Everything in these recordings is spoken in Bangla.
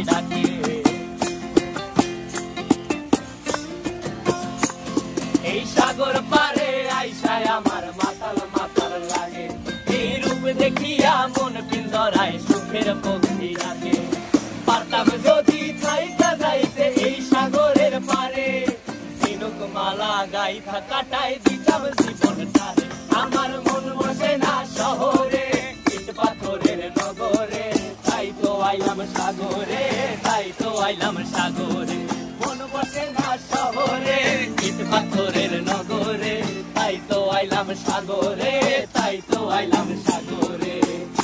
ডাকে। এই সাগর পারে আইসায় আমার মাতাল মাতাল লাগে, এই রূপ দেখিয়া মন পিঞ্জরায় সুখের পক্ষী ডাকে। পারতাম যদি থাইকা যাইতে এই সাগরের পারে, ঝিনুক মালা গাইথা কাটায় দিতাম জীবনটারে। আমার মন বসে না শহরে, ইট পাথরের নগরে, তাই তো আইলাম সাগরে, তাই তো আইলাম সাগরে। মন বসে না শহরে, ইট পাথরের নগরে, তাই তো আইলাম সাগরে, তাই তো আইলাম সাগরে।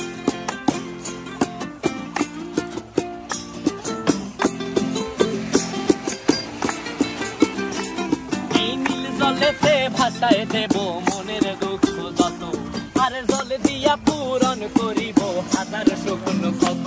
জলেতে ভাষায় দেব মনের দুঃখ যত, আর জল দিয়া পূরণ করিব হাজার শুকনো ক্ষত।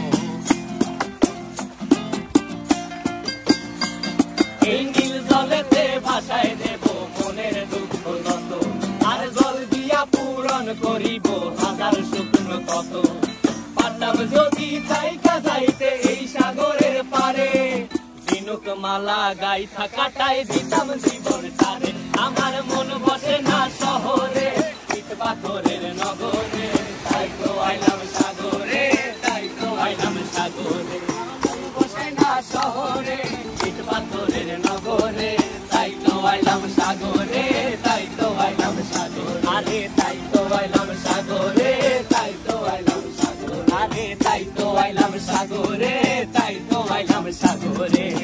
এই নীল জলেতে ভাষায় দেব মনের দুঃখ যত, আর জল দিয়া পূরণ করিব হাজার শুকনো ক্ষত। পারতাম যদি থাইকা যাইতে এই সাগরের পারে, ঝিনুক মালা গাইথা কাটায় দিতাম জীবনটারে। আমার মন বসে না শহরে, ইট পাথরের নগরে, তাই তো আইলাম সাগরে, তাই তো আইলাম সাগরে। মন বসে না শহরে, ইট পাথরের নগরে, তাই তো আইলাম সাগরে, তাই তো আইলাম সাগরে। আরে তাই তো আইলাম সাগরে, তাই তো আইলাম সাগরে। আরে তাই তো আইলাম সাগরে, তাই তো আইলাম সাগরে।